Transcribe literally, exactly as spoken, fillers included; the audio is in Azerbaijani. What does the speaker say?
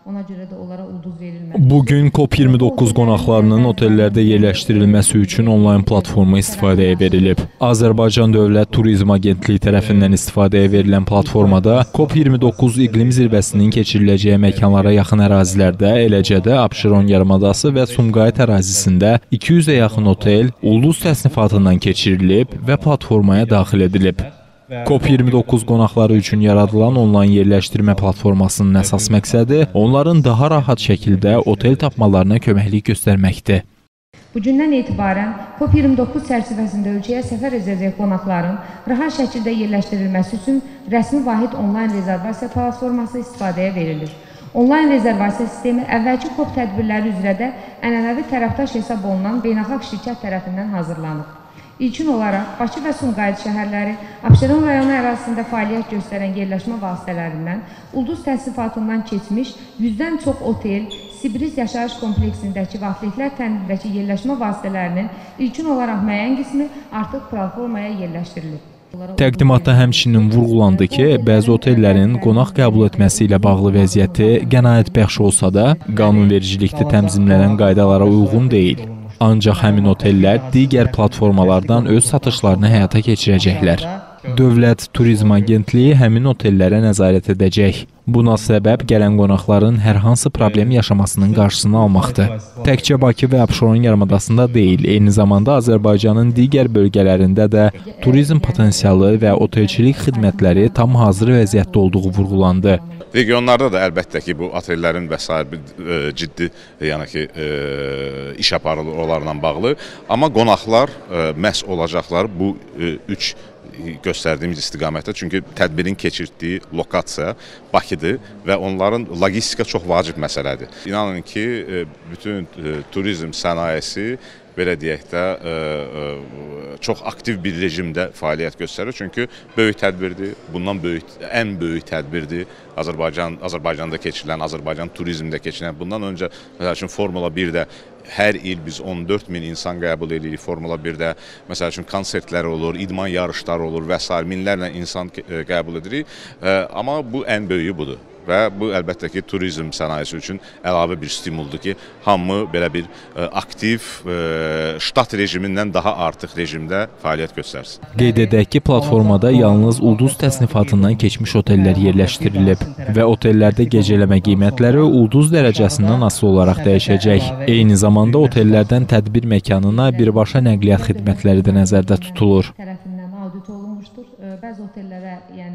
Ona görə də onlara ulduz verilməlidir. Bugün COP iyirmi doqquz qonaqlarının otellərdə yerləşdirilməsi üçün onlayn platforma istifadəyə verilib. Azərbaycan Dövlət Turizm Agentliyi tərəfindən istifadəyə verilən platformada COP iyirmi doqquz iqlim zirvəsinin keçiriləcəyi məkanlara yaxın ərazilərdə, eləcə də Abşeron yarımadası və Sumqayıt ərazisində iki yüzə yaxın otel ulduz təsnifatından keçirilib və platformaya daxil edilib. COP iyirmi doqquz qonaqları üçün yaradılan onlayn yerləşdirmə platformasının əsas məqsədi onların daha rahat şəkildə otel tapmalarına köməklik göstərməkdir. Bugündən etibarən COP iyirmi doqquz çərçivəsində ölkəyə səfər edəcək qonaqların rahat şəkildə yerləşdirilməsi üçün rəsmi vahid onlayn rezervasiya platforması istifadəyə verilir. Onlayn rezervasiya sistemi əvvəlki COP tədbirləri üzrə də ənənəvi tərəfdaş hesab olunan beynəlxalq şirkət tərəfindən hazırlanıb. İlkin olaraq Bakı və Sumqayıt şəhərləri Abşeron rayonu ərazisində fəaliyyət göstərən yerləşmə vasitələrindən ulduz təsnifatından keçmiş yüzdən çox otel, Sibris yaşayış kompleksindəki və atletlər tənbirindəki yerləşmə vasitələrinin ilkin olaraq müəyyən qismi artıq platformaya yerləşdirilib. Təqdimatda həmçinin vurğulandı ki, bəzi otellərin qonaq qəbul etməsi ilə bağlı vəziyyəti qənaətbəxş olsa da, qanunvericilikdə təmzimlənən qaydalara uyğun deyil. Ancaq həmin otellər digər platformalardan öz satışlarını həyata keçirəcəklər. Dövlət Turizm Agentliyi həmin otellərə nəzarət edəcək. Buna səbəb gələn qonaqların hər hansı problem yaşamasının qarşısını almaqdır. Təkcə Bakı və Abşeron yarımadasında deyil, eyni zamanda Azərbaycanın digər bölgələrində də turizm potensialı və otelçilik xidmətləri tam hazır vəziyyətdə olduğu vurğulandı. Regionlarda da əlbəttə ki, bu otellərin və sair e, ciddi yəni ki, e, iş aparılır onlarla bağlı. Amma qonaqlar e, məhz olacaqlar bu e, üç göstərdiyimiz istiqamətdə. Çünki tədbirin keçirdiyi lokasiya Bakıdır və onların logistika çox vacib məsələdir. İnanın ki, e, bütün e, turizm sənayesi belə deyək də, ə, ə, çox aktiv bir rejimdə fəaliyyət göstərir. Çünki böyük tədbirdir, bundan böyük, ən böyük tədbirdir. Azərbaycan, Azərbaycanda keçirilən, Azərbaycan turizmdə keçirilən. Bundan öncə, məsəl üçün, Formula birdə hər il biz on dörd min insan qəbul edirik. Formula birdə, məsəl üçün, konsertlər olur, idman yarışları olur və s. minlərlə insan qəbul edirik. Ə, amma bu ən böyüyü budur. Və bu əlbəttə ki, turizm sənayesi üçün əlavə bir stimuldur ki, hamı belə bir ə, aktiv, ə, ştat rejimindən daha artıq rejimdə fəaliyyət göstərsin. Qeyd edək ki, platformada yalnız ulduz təsnifatından keçmiş otellər yerləşdirilib və otellərdə gecələmə qiymətləri ulduz dərəcəsindən asılı olaraq dəyişəcək. Eyni zamanda otellərdən tədbir məkanına birbaşa nəqliyyat xidmətləri də nəzərdə tutulur. Tərəfindən audit olunmuşdur. Bəzi otellərə, yəni